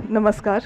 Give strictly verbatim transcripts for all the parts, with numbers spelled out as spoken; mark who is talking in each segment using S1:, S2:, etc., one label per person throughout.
S1: नमस्कार.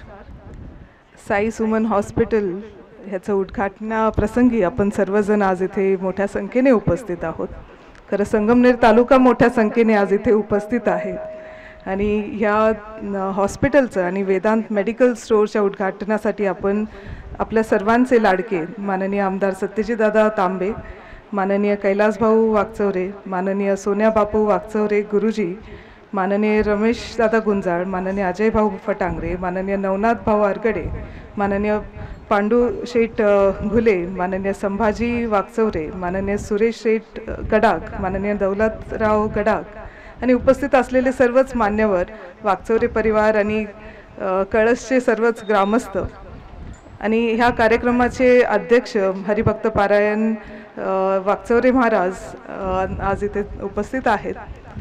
S1: साई सुमन हॉस्पिटल ह्याचं उद्घाटनाप्रसंगी आपण सर्वजण आज इथे मोठ्या संख्येने उपस्थित आहोत. खरं संगमनेर तालुका मोठ्या संख्येने आज इथे उपस्थित आहे आणि ह्या हॉस्पिटलचं आणि वेदांत मेडिकल स्टोअरच्या उद्घाटनासाठी आपण आपल्या सर्वांचे लाडके माननीय आमदार सत्यजितदादा तांबे, माननीय कैलासभाऊ वागचौरे, माननीय सोन्या बापू वागचौरे गुरुजी, माननीय रमेश दादा गुंजाळ, माननीय अजय भाऊ फटांगरे, माननीय नवनाथ भाऊ आरगडे, माननीय पांडू शेठ घुले, माननीय संभाजी वागचौरे, माननीय सुरेश शेठ गडाख, माननीय दौलतराव गडाख आणि उपस्थित असलेले सर्वच मान्यवर, वागचौरे परिवार आणि कळसचे सर्वच ग्रामस्थ आणि ह्या कार्यक्रमाचे अध्यक्ष हरिभक्त पारायण वागचौरे महाराज आज इथे उपस्थित आहेत.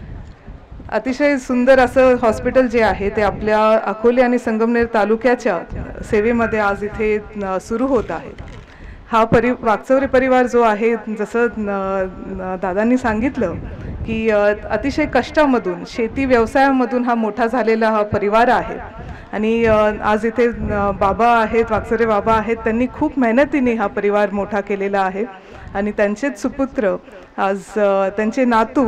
S1: अतिशय सुंदर असं हॉस्पिटल जे आहे ते आपल्या अकोले आणि संगमनेर तालुक्याच्या सेवेमध्ये आज इथे सुरू होत आहे. हा परि वागचौरे परिवार जो आहे, जसं दादांनी सांगितलं की अतिशय कष्टामधून शेती व्यवसायामधून हा मोठा झालेला हा परिवार आहे आणि आज इथे बाबा आहेत, वागचौरे बाबा आहेत, त्यांनी खूप मेहनतीने हा परिवार मोठा केलेला आहे आणि त्यांचेच सुपुत्र आज त्यांचे नातू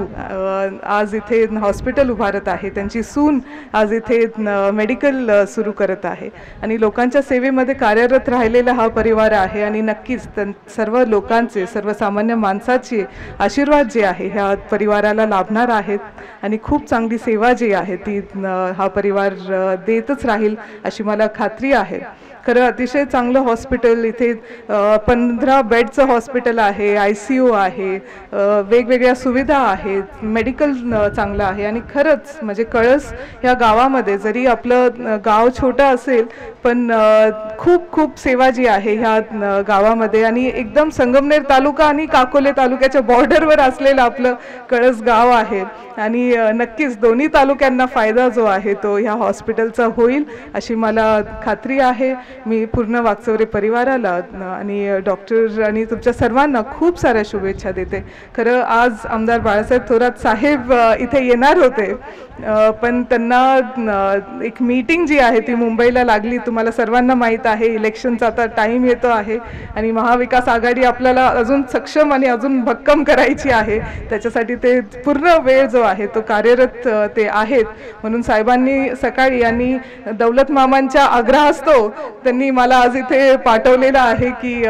S1: आज इथे हॉस्पिटल उभारत आहे, त्यांची सून आज इथे मेडिकल सुरू करत आहे आणि लोकांच्या सेवेमध्ये कार्यरत राहिलेला हा परिवार आहे आणि नक्कीच सर्व लोकांचे, सर्वसामान्य माणसाचे आशीर्वाद जे आहे ह्या परिवाराला लाभणार आहेत आणि खूप चांगली सेवा जी आहे ती हा परिवार देतच राहील अशी मला खात्री आहे. खरं अतिशय चांगलं हॉस्पिटल, इथे पंधरा बेडचं हॉस्पिटल आहे, आय सी यू आहे, वेगवेगळ्या सुविधा आहेत, मेडिकल चांगलं आहे आणि खरंच म्हणजे कळस ह्या गावामध्ये जरी आपलं गाव छोटं असेल पण खूप खूप सेवा जी आहे ह्या गावामध्ये आणि एकदम संगमनेर तालुका आणि काकोले तालुक्याच्या बॉर्डरवर असलेलं आपलं कळस गाव आहे आणि नक्कीच दोन्ही तालुक्यांना फायदा जो आहे तो ह्या हॉस्पिटलचा होईल अशी मला खात्री आहे. मी पूर्ण वागचौरे परिवाराला आणि डॉक्टर आणि तुमच्या सर्वांना खूप साऱ्या शुभेच्छा देते. खरं आज आमदार बाळासाहेब थोरात साहेब इथे येणार होते पण त्यांना एक मीटिंग जी आहे ती मुंबईला लागली. तुम्हाला सर्वांना माहीत आहे इलेक्शनचा आता टाईम येतो आहे आणि महाविकास आघाडी आपल्याला अजून सक्षम आणि अजून भक्कम करायची आहे, त्याच्यासाठी ते पूर्ण वेळ जो आहे तो कार्यरत ते आहेत. म्हणून साहेबांनी सकाळी यांनी दौलत मामांच्या आग्रहास्तव त्यांनी मला आज इथे पाठवलेलं आहे की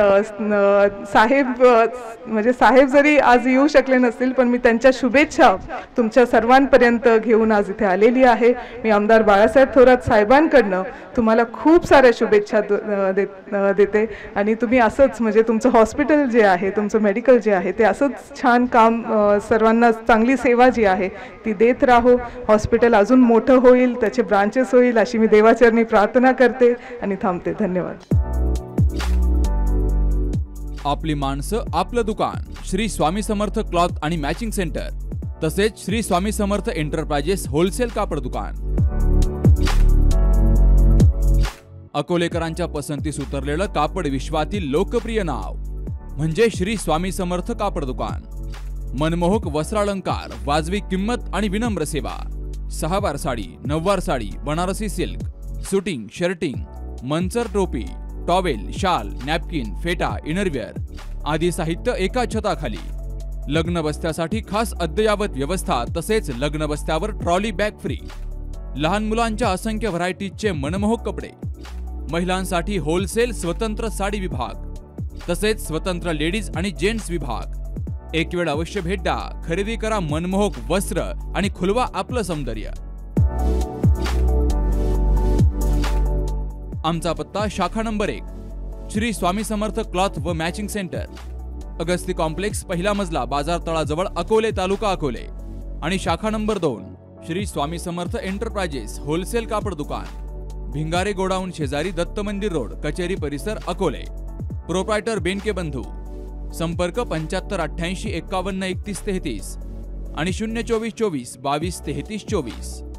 S1: साहेब म्हणजे साहेब जरी आज येऊ शकले नसतील पण मी त्यांच्या शुभेच्छा तुमच्या सर्वांपर्यंत घेऊन आज इथे आलेली आहे. मी आमदार बाळासाहेब थोरात साहेबांकडनं तुम्हाला खूप साऱ्या शुभेच्छा देते आणि तुम्ही असंच म्हणजे तुमचं हॉस्पिटल जे आहे, तुमचं मेडिकल जे आहे ते असंच छान काम, सर्वांना चांगली सेवा जी आहे ती देत राहो. हॉस्पिटल अजून मोठं होईल, त्याचे ब्रांचेस होईल अशी मी देवाचरणी प्रार्थना करते आणि थांबते. धन्यवाद.
S2: आपली माणसं आपलं दुकान, श्री स्वामी समर्थ क्लॉथ आणि मॅचिंग सेंटर, तसेच श्री स्वामी समर्थ एंटरप्राइजेस होलसेल कापड दुकान. अकोलेकरांच्या पसंतीस उतरलेलं कापड विश्वातील लोकप्रिय नाव म्हणजे श्री स्वामी समर्थ कापड दुकान. मनमोहक वस्त्रालंकार, वाजवी किंमत आणि विनम्र सेवा. सहावार sari, नववार sari, Banarasi silk, suiting, shirting, Manchar टोपी, टॉवेल, शाल, नॅपकिन, फेटा, इनरवेअर आदी साहित्य एका छताखाली. लग्न बस्त्यासाठी खास अद्ययावत व्यवस्था, तसेच लग्न बस्त्यावर ट्रॉली बॅग फ्री. लहान मुलांच्या असंख्य व्हरायटीजचे मनमोहक कपडे. महिलांसाठी होलसेल स्वतंत्र साडी विभाग, तसेच स्वतंत्र लेडीज आणि जेंट्स विभाग. एक वेळ अवश्य भेट द्या, खरेदी करा मनमोहक वस्त्र आणि खुलवा आपलं सौंदर्य. आमचा पत्ता शाखा नंबर एक, श्री स्वामी समर्थ क्लॉथ व मॅचिंग सेंटर, अगस्ती कॉम्प्लेक्स, पहिला मजला, बाजार तळाजवळ, अकोले, तालुका अकोले. आणि शाखा नंबर दोन, श्री स्वामी समर्थ एंटरप्राइजेस होलसेल कापड दुकान, भिंगारे गोडाऊन शेजारी, दत्त मंदिर रोड, कचेरी परिसर, अकोले. प्रोप्रायटर बेनके बंधू. संपर्क पंच्याहत्तर अठ्ठ्याऐंशी एक्कावन्न एकतीस तेहतीस आणि शून्य चोवीस चोवीस बावीस तेहतीस चोवीस.